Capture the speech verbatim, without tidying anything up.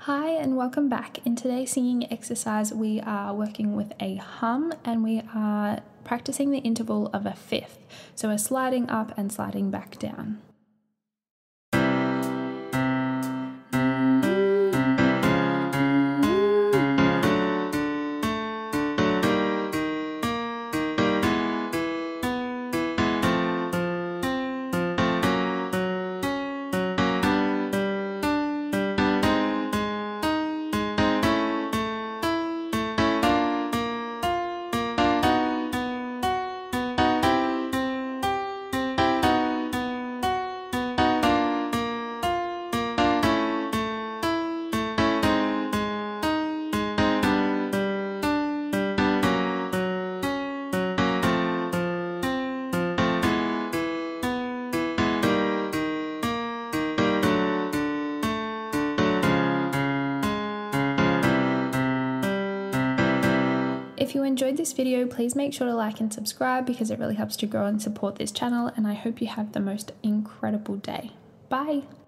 Hi and welcome back. In today's singing exercise we are working with a hum and we are practicing the interval of a fifth. So we're sliding up and sliding back down. If you enjoyed this video, please make sure to like and subscribe because it really helps to grow and support this channel, and I hope you have the most incredible day. Bye!